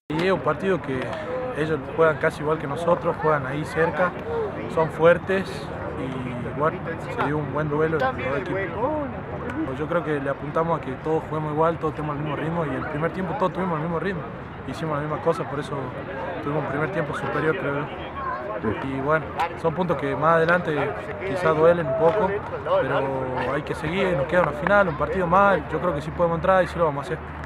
Y es un partido que ellos juegan casi igual que nosotros, juegan ahí cerca, son fuertes y bueno, se dio un buen duelo entre los dos equipos. Yo creo que le apuntamos a que todos juguemos igual, todos tenemos el mismo ritmo y el primer tiempo todos tuvimos el mismo ritmo, hicimos la misma cosa, por eso tuvimos un primer tiempo superior, creo yo. Y bueno, son puntos que más adelante quizás duelen un poco, pero hay que seguir, nos queda una final, un partido más, yo creo que sí podemos entrar y sí lo vamos a hacer.